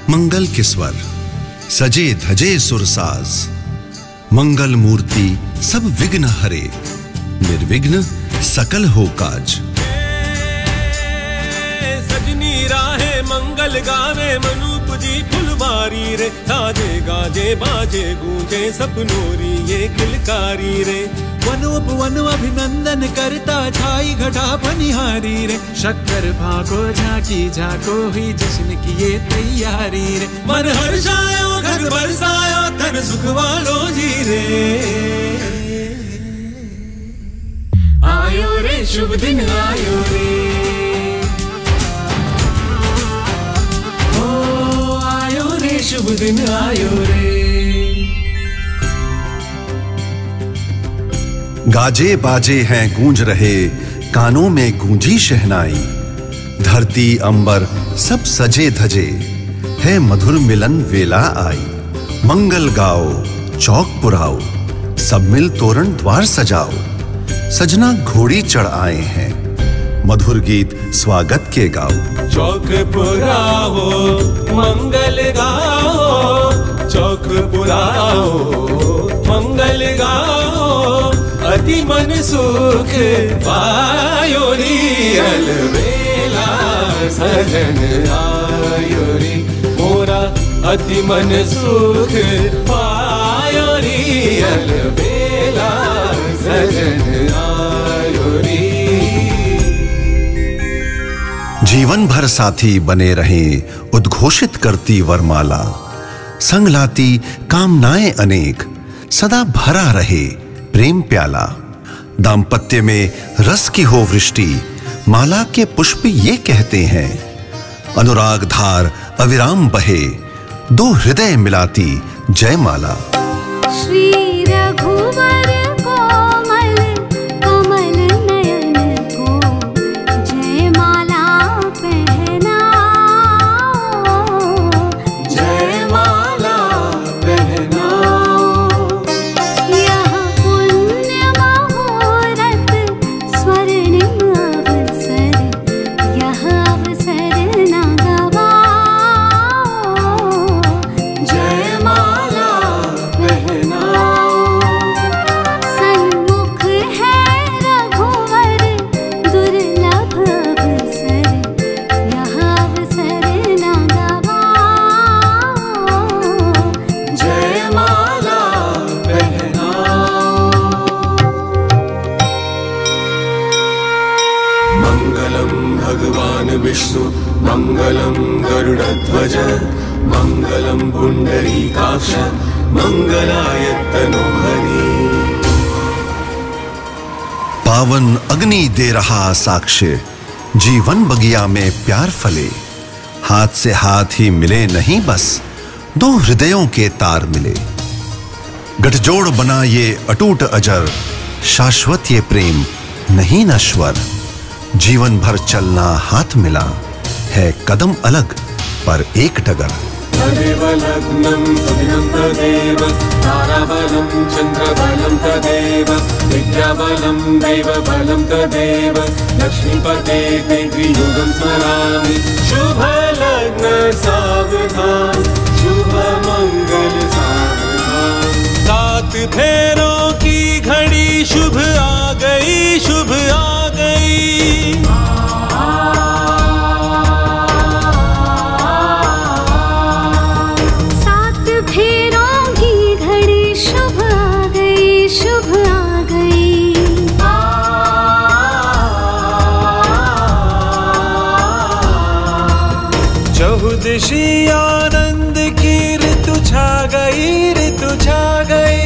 मंगल के स्वर, सजे धजे सुरसाज। मंगल मूर्ति सब विघ्न हरे, निर्विघ्न सकल हो काज। सजनी राहे मंगल गावे, मनुप जी फुलवारी रे। साजे गाजे बाजे गूंजे सपनोरी ये किलकारी रे। वनोप वन अभिनंदन करता, छाई घटा पनिहारी रे। शक्कर भागो झांकी झाको, हुई जश्न की ये तैयारी रे। मन हर्षायो घर बरसायो, तन सुख वालो जी रे। आयो रे शुभ दिन आयो रे, ओ आयो रे शुभ दिन आयो रे। गाजे बाजे हैं गूंज रहे, कानों में गूंजी शहनाई। धरती अंबर सब सजे धजे, है मधुर मिलन वेला आई। मंगल गाओ चौक पुराओ, सब मिल तोरण द्वार सजाओ। सजना घोड़ी चढ़ आए हैं, मधुर गीत स्वागत के गाओ। चौक पुराओ मंगल गाओ, चौक पुराओ मंगल गाओ। अति मन सुख पायो री, अलबेला सजन आयो री। मोरा अति मन सुख पायो री, अलबेला सजन आयो री। जीवन भर साथी बने रहें, उद्घोषित करती वरमाला। संग लाती कामनाएं अनेक, सदा भरा रहे प्रेम प्याला। दाम्पत्य में रस की हो वृष्टि, माला के पुष्प ये कहते हैं। अनुराग धार अविराम बहे, दो हृदय मिलाती जयमाला। श्री रघुवर कोमल कमल नयन को, जयमाला पहनाओ, जयमाला पहनाओ। यह पुण्य मुहूर्त स्वर्णिम अवसर, यह अवसर न गवाओ, जयमाला पहनाओ। सन्मुख है रघुवर दुर्लभ अवसर, यह अवसर न गवाओ, जयमाला पहनाओ। मंगलम भगवान विष्णु, मंगलम गरुड़ध्वज, मंगलम पुंडरीकाक्ष, मंगलाय तनोहरि। पावन अग्नि दे रहा साक्ष्य, जीवन बगिया में प्यार फले। हाथ से हाथ ही मिले नहीं बस, दो हृदयों के तार मिले। गठजोड़ बना ये अटूट अजर, शाश्वत ये प्रेम नहीं नश्वर। जीवन भर चलना हाथ मिला, है कदम अलग पर एक डगर। तदेव लग्नं सुदिनं तदेव, ताराबलं चन्द्रबलं तदेव, विद्याबलं दैवबलं तदेव। लक्ष्मीपते ते त्रियुगं स्मरामि, शुभ लग्न सावधान, शुभ मंगल सावधान। सात फेरों की घड़ी शुभ आ गई, शुभ आ गई। सात फेरों की घड़ी शुभ आ गई, शुभ आ गई। चहुदिशी आनंद की ऋतु छा गई, ऋतु छा गई।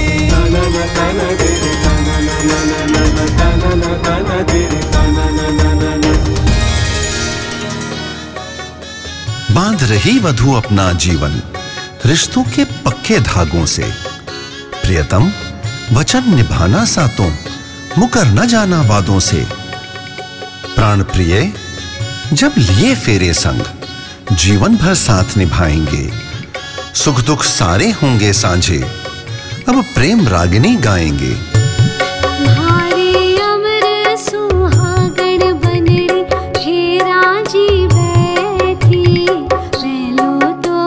बांध रही वधू अपना जीवन, रिश्तों के पक्के धागों से। प्रियतम वचन निभाना सातों, मुकर न जाना वादों से। प्राण प्रिय जब लिए फेरे संग, जीवन भर साथ निभाएंगे। सुख दुख सारे होंगे साझे, अब प्रेम रागिनी गाएंगे। भारी अमर सुहागण बन रे, हे राजी बैठी। रह लो तो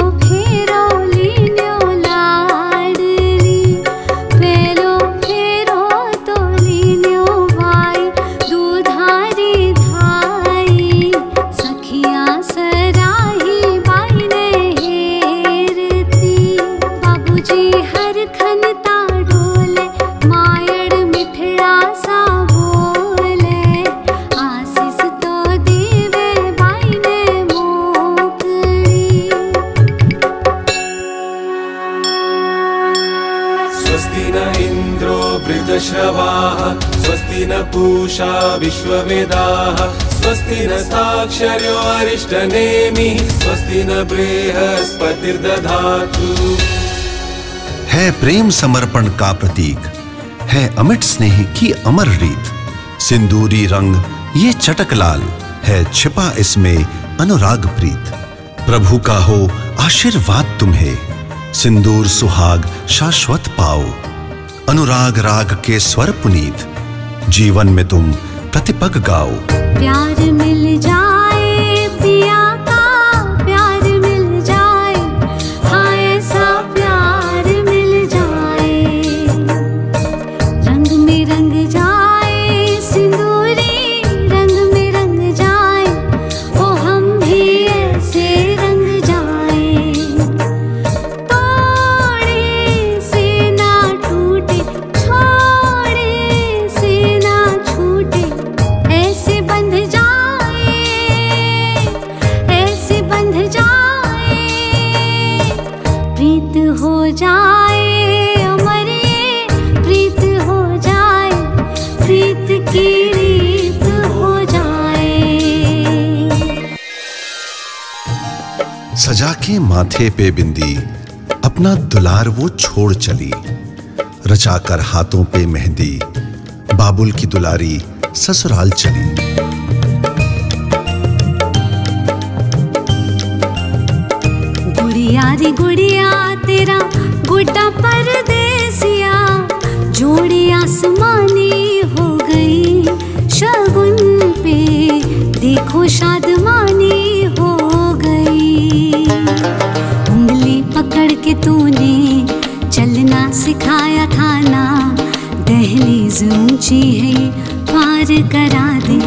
पूषा विश्ववेदाः स्वस्ति नस्ताक्षर्यो अरिष्टनेमिः स्वस्ति न बृहस्पतिर्दधातु। है प्रेम समर्पण का प्रतीक, है अमिट स्नेह की अमर रीत। सिंदूरी रंग ये चटक लाल, है छिपा इसमें अनुराग प्रीत। प्रभु का हो आशीर्वाद तुम्हें, सिंदूर सुहाग शाश्वत पाओ। अनुराग राग के स्वर पुनीत, जीवन में तुम प्रतिपग गाओ। प्यार मिल जाए पिया का, प्यार मिल जाए, हाँ ऐसा प्यार मिल जाए। रंग में रंग जाए सिंदूरी, रंग में रंग जाए, ओ हम भी ऐसे रंग जाए। तोड़े से ना टूटे, छोड़े से ना छूटे, ऐसे बंध जाए, ऐसे बंध जाए। प्रीत हो जाए अमर ये, प्रीत हो जाए, प्रीत की रीत हो जाए। सजा के माथे पे बिंदी, अपना दुलार वो छोड़ चली। रचाकर हाथों पे मेहंदी, बाबुल की दुलारी ससुराल चली। गुड़िया रे गुड़िया तेरा गुड्डा परदेसिया, जोड़ी आसमानी हो गई शगुन पे, देखो शादमानी हो गई। उंगली पकड़ के तूने चलना सिखाया था ना, दहलीज ऊंची है पार करा दे।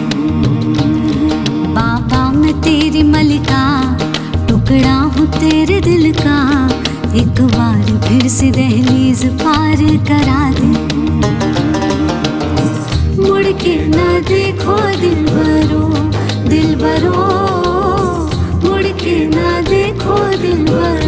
बाबा मैं तेरी मलिका, टुकड़ा हूँ तेरे दिल का, एक बार फिर से दहलीज पार करा दे। मुड़ के ना देखो दिलबरो, दिलबरो, मुड़ के ना देखो दिलबरो।